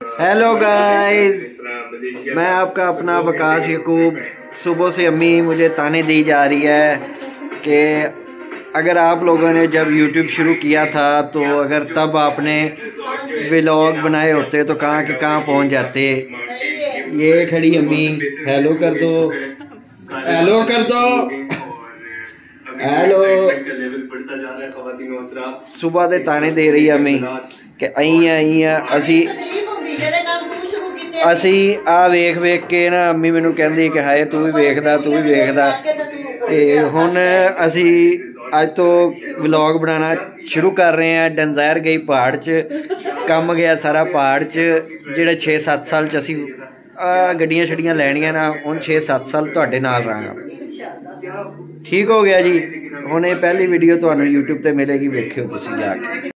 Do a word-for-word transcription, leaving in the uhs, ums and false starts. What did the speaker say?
Hello guys, मैं आपका अपना वकास यकूब। सुबह से अम्मी मुझे ताने दी जा रही है कि अगर आप लोगों ने जब यूट्यूब शुरू किया था तो अगर तब आपने व्लॉग बनाए होते तो कहाँ के कहाँ पहुँच जाते। ये खड़ी अम्मी, हेलो कर दो, हेलो कर दो, हेलो। सुबह दे ताने दे रही है अम्मी कि आई आई है असी असी आ वेख वेख के ना अम्मी मैनू कहती कि हाय तू भी वेखदा तू भी वेखदा। ते हुण असी अज तो व्लॉग बनाना शुरू कर रहे हैं। डंजायर गई पहाड़ च, कम गया सारा पहाड़ च। जेह्ड़े छे सत्त साल च असी गड्डियां छड्डियां लैनियां ना, हुण छे सत्त साल तुहाडे नाल रहांगा। ठीक हो गया जी। हुण ये पहली वीडियो तुहानू यूट्यूब ते मिलेगी, वेखियो तुसीं जाके।